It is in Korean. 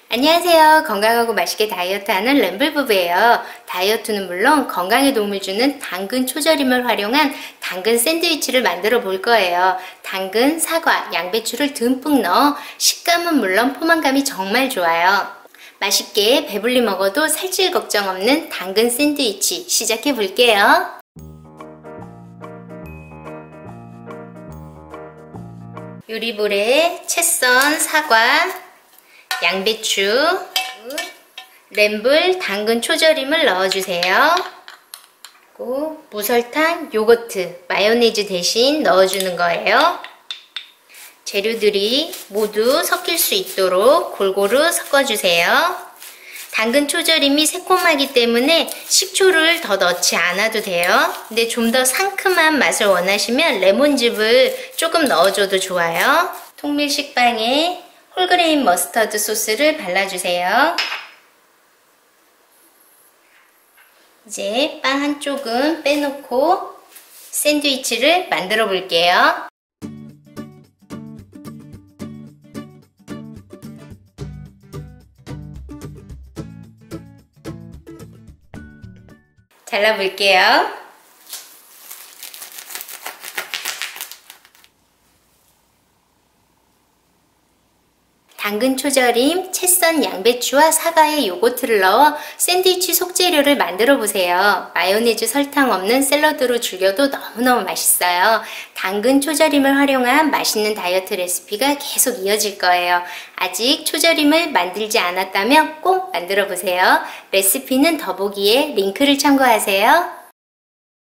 안녕하세요. 건강하고 맛있게 다이어트하는 램블 부부예요. 다이어트는 물론 건강에 도움을 주는 당근 초절임을 활용한 당근 샌드위치를 만들어 볼 거예요. 당근, 사과, 양배추를 듬뿍 넣어 식감은 물론 포만감이 정말 좋아요. 맛있게 배불리 먹어도 살찔 걱정 없는 당근 샌드위치 시작해 볼게요. 요리볼에 채 썬 사과, 양배추, 램블 당근 초절임을 넣어주세요. 그리고 무설탕, 요거트, 마요네즈 대신 넣어주는 거예요. 재료들이 모두 섞일 수 있도록 골고루 섞어주세요. 당근 초절임이 새콤하기 때문에 식초를 더 넣지 않아도 돼요. 근데 좀 더 상큼한 맛을 원하시면 레몬즙을 조금 넣어줘도 좋아요. 통밀 식빵에 홀그레인 머스터드 소스를 발라주세요. 이제 빵 한쪽은 빼놓고 샌드위치를 만들어 볼게요. 잘라볼게요. 당근 초절임, 채 썬 양배추와 사과에 요거트를 넣어 샌드위치 속재료를 만들어 보세요. 마요네즈 설탕 없는 샐러드로 즐겨도 너무너무 맛있어요. 당근 초절임을 활용한 맛있는 다이어트 레시피가 계속 이어질 거예요. 아직 초절임을 만들지 않았다면 꼭 만들어 보세요. 레시피는 더보기에 링크를 참고하세요.